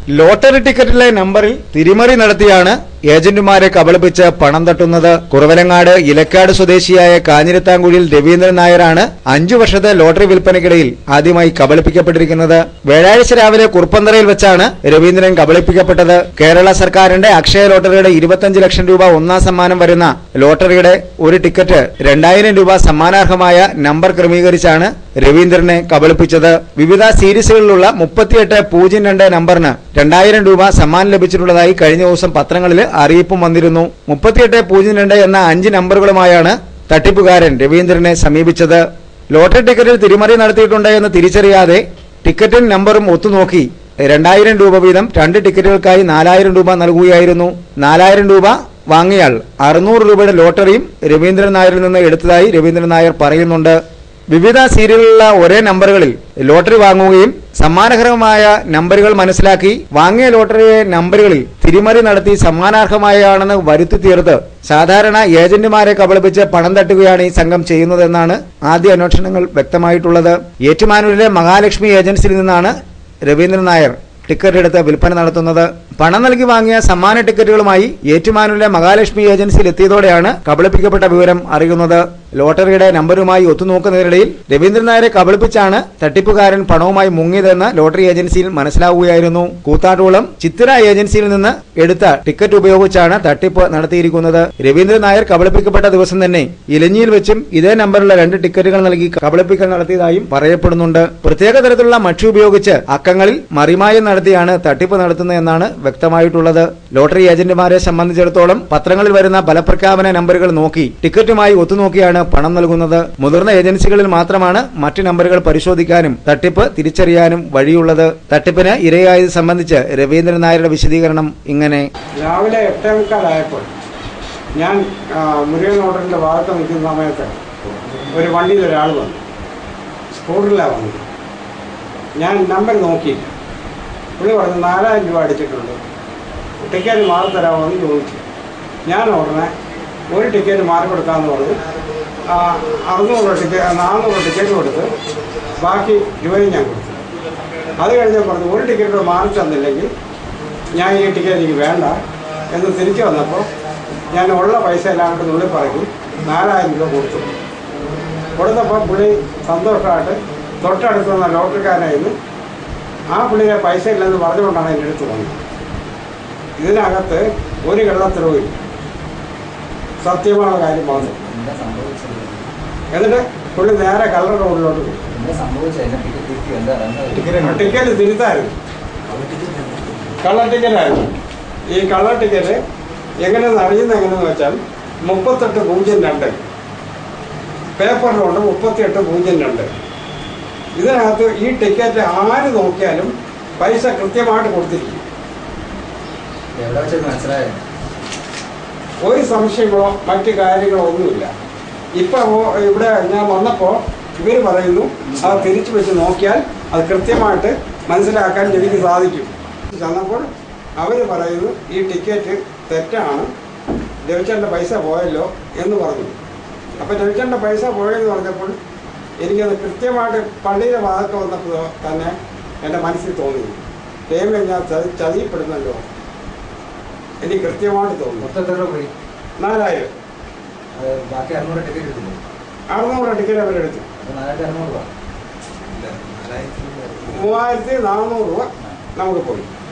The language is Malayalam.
ലോട്ടറി ടിക്കറ്റിലെ നമ്പറിൽ തിരിമറി നടത്തിയാണ് ഏജന്റുമാരെ കബളിപ്പിച്ച് പണം തട്ടുന്നത്. കുറവലങ്ങാട് ഇലക്കാട് സ്വദേശിയായ കാഞ്ഞിരത്താങ്കുഴിയിൽ രവീന്ദ്രൻ നായരാണ് 5 വർഷത്തെ ലോട്ടറി വിൽപ്പനയ്ക്കിടയിൽ ആദ്യമായി കബളിപ്പിക്കപ്പെട്ടിരിക്കുന്നത്. വ്യാഴാഴ്ച രാവിലെ കുറുപ്പന്തറയിൽ വെച്ചാണ് രവീന്ദ്രൻ കബളിപ്പിക്കപ്പെട്ടത്. കേരള സർക്കാരിന്റെ അക്ഷയ ലോട്ടറിയുടെ 25 ലക്ഷം രൂപ ഒന്നാം സമ്മാനം വരുന്ന ലോട്ടറിയുടെ ഒരു ടിക്കറ്റ് 2000 രൂപ സമ്മാനാർഹമായ നമ്പർ ക്രമീകരിച്ചാണ് രവീന്ദ്രനെ കബളിപ്പിച്ചത്. വിവിധ സീരീസുകളിലുള്ള 3802 നമ്പറിന് 2000 രൂപ സമ്മാനം ലഭിച്ചിട്ടുള്ളതായി കഴിഞ്ഞ ദിവസം പത്രങ്ങളിൽ അറിയിപ്പും വന്നിരുന്നു. 3802 എന്ന 5 നമ്പറുകളുമായാണ് തട്ടിപ്പുകാരൻ രവീന്ദ്രനെ സമീപിച്ചത്. ലോട്ടറി ടിക്കറ്റിൽ തിരിമറി നടത്തിയിട്ടുണ്ട് എന്ന് തിരിച്ചറിയാതെ ടിക്കറ്റും നമ്പറും ഒത്തുനോക്കി 2000 രൂപ വീതം 2 ടിക്കറ്റുകൾക്കായി 4000 രൂപ നൽകുകയായിരുന്നു. 4000 രൂപ വാങ്ങിയാൽ 600 രൂപയുടെ ലോട്ടറിയും രവീന്ദ്രൻ നായരിൽ നിന്ന് എടുത്തതായി രവീന്ദ്രൻ നായർ പറയുന്നുണ്ട്. വിവിധ സീരിയലിലുള്ള ഒരേ നമ്പറുകളിൽ ലോട്ടറി വാങ്ങുകയും സമ്മാനകരമായ നമ്പറുകൾ മനസ്സിലാക്കി വാങ്ങിയ ലോട്ടറിയെ നമ്പറുകളിൽ തിരിമറി നടത്തി സമ്മാനാർഹമായാണെന്ന് വരുത്തി തീർത്ത് സാധാരണ ഏജന്റുമാരെ കബളിപ്പിച്ച് പണം തട്ടുകയാണ് ഈ സംഘം ചെയ്യുന്നതെന്നാണ് ആദ്യ അന്വേഷണങ്ങൾ വ്യക്തമായിട്ടുള്ളത്. ഏറ്റുമാനൂരിലെ മഹാലക്ഷ്മി ഏജൻസിയിൽ നിന്നാണ് രവീന്ദ്രൻ നായർ ടിക്കറ്റ് എടുത്ത് വിൽപ്പന നടത്തുന്നത്. പണം നൽകി വാങ്ങിയ സമ്മാന ടിക്കറ്റുകളുമായി ഏറ്റുമാനൂരിലെ മഹാലക്ഷ്മി ഏജൻസിയിൽ എത്തിയതോടെയാണ് കബളിപ്പിക്കപ്പെട്ട വിവരം അറിയുന്നത്. ലോട്ടറിയുടെ നമ്പറുമായി ഒത്തുനോക്കുന്നതിനിടയിൽ രവീന്ദ്രൻ നായരെ കബളിപ്പിച്ചാണ് തട്ടിപ്പുകാരൻ പണവുമായി മുങ്ങിയതെന്ന് ലോട്ടറി ഏജൻസിയിൽ മനസ്സിലാവുകയായിരുന്നു. കൂത്താട്ടുകുളം ചിത്തിര ഏജൻസിയിൽ നിന്ന് എടുത്ത ടിക്കറ്റ് ഉപയോഗിച്ചാണ് തട്ടിപ്പ് നടത്തിയിരിക്കുന്നത്. രവീന്ദ്രൻ നായർ കബളിപ്പിക്കപ്പെട്ട ദിവസം തന്നെ ഇലഞ്ഞിയിൽ വെച്ചും ഇതേ നമ്പറിലുള്ള 2 ടിക്കറ്റുകൾ നൽകി കബളിപ്പിക്കൽ നടത്തിയതായും പറയപ്പെടുന്നുണ്ട്. പ്രത്യേക തരത്തിലുള്ള മഷി ഉപയോഗിച്ച് അക്കങ്ങളിൽ മറിമായം നടത്തിയാണ് തട്ടിപ്പ് നടത്തുന്നതെന്നാണ് വ്യക്തമായിട്ടുള്ളത്. ലോട്ടറി ഏജന്റുമാരെ സംബന്ധിച്ചിടത്തോളം പത്രങ്ങളിൽ വരുന്ന ഫലപ്രഖ്യാപന നമ്പറുകൾ നോക്കി ടിക്കറ്റുമായി ഒത്തുനോക്കിയാണ് പണം നൽകുന്നത്. മുതിർന്ന ഏജൻസികളിൽ മാത്രമാണ് മറ്റ് നമ്പറുകൾ പരിശോധിക്കാനും തട്ടിപ്പ് തിരിച്ചറിയാനും വഴിയുള്ളത്. തട്ടിപ്പിന് ഇരയായത് സംബന്ധിച്ച് രവീന്ദ്രൻ നായരുടെ വിശദീകരണം ഇങ്ങനെ. രാവിലെ 8:15 ഞാൻ മുരുകൻ ഹോട്ടലിന്റെ ഭാഗത്ത് നിൽക്കുന്ന സമയത്ത് ഒരു വണ്ടിയിൽ ഒരാൾ വന്നു. സ്കൂട്ടറിലാണ് വന്നത്. ഞാൻ നമ്പർ നോക്കിയില്ല. പുള്ളി പറഞ്ഞു 4000 രൂപ അടിച്ചിട്ടുണ്ട്, ടിക്കറ്റ് മാറി തരാമോ എന്ന് ചോദിച്ചു. ഞാൻ ഉടനെ ഒരു ടിക്കറ്റ് മാറി കൊടുക്കാമെന്ന് പറഞ്ഞു 400 ടിക്കറ്റ് കൊടുത്ത് ബാക്കി രൂപയും ഞാൻ കൊടുത്തു. അത് കഴിഞ്ഞാൽ പറഞ്ഞു ഒരു ടിക്കറ്റ് മാറി തന്നില്ലെങ്കിൽ ഞാൻ ഈ ടിക്കറ്റ് എനിക്ക് വേണ്ട എന്ന് തിരിച്ചു വന്നപ്പോൾ ഞാൻ ഉള്ള പൈസ എല്ലാം കൂടെ നുള്ളി പറയും 4000 രൂപ കൊടുത്തപ്പോൾ പുള്ളി സന്തോഷമായിട്ട് തൊട്ടടുത്തുന്ന ലോട്ടറിക്കാരായിരുന്നു ആ പുള്ളിയുടെ പൈസ ഇല്ലെന്ന് പറഞ്ഞുകൊണ്ടാണ് എൻ്റെ അടുത്ത് വന്നത്. ഇതിനകത്ത് ഒരു കള്ളത്തരവും സത്യമായ കാര്യം മാത്രം. എന്നിട്ട് പുള്ളി നേരെ കള്ളർ റോഡിലോട്ട് പോയി. ടിക്കറ്റ് തിരുത്തായിരുന്നു, കള്ളർ ടിക്കറ്റായിരുന്നു. ഈ കള്ളർ ടിക്കറ്റ് എങ്ങനെയെന്ന് അറിയുന്നത് എങ്ങനെയെന്ന് വെച്ചാൽ 3802 പേപ്പറിലുണ്ട് 3802. ഇതിനകത്ത് ഈ ടിക്കറ്റ് ആര് നോക്കിയാലും പൈസ കൃത്യമായിട്ട് കൊടുത്തിരിക്കും. ഒരു സംശയങ്ങളോ മറ്റു കാര്യങ്ങളോ ഒന്നുമില്ല. ഇപ്പം ഇവിടെ ഞാൻ വന്നപ്പോൾ ഇവർ പറയുന്നു അത് തിരിച്ചു വെച്ച് നോക്കിയാൽ അത് കൃത്യമായിട്ട് മനസ്സിലാക്കാൻ എനിക്ക് സാധിക്കും. ചെന്നപ്പോൾ അവർ പറയുന്നു ഈ ടിക്കറ്റ് തെറ്റാണ്, രവിച്ചേട്ടൻ്റെ പൈസ പോയല്ലോ എന്ന് പറഞ്ഞു. അപ്പം രവിച്ചേട്ടൻ്റെ പൈസ പോയെന്ന് പറഞ്ഞപ്പോൾ എനിക്കത് കൃത്യമായിട്ട് പള്ളിയുടെ ഭാഗത്ത് വന്നപ്പോൾ തന്നെ എൻ്റെ മനസ്സിൽ തോന്നി, ദൈവം ഞാൻ ചതിയപ്പെടുന്നല്ലോ. എനിക്ക് കൃത്യമായിട്ട് തോന്നുന്നു. 4000 ബാക്കി 600 ടിക്കറ്റ് അവരെടുത്തു. 3400 രൂപ നമുക്ക് പോയി.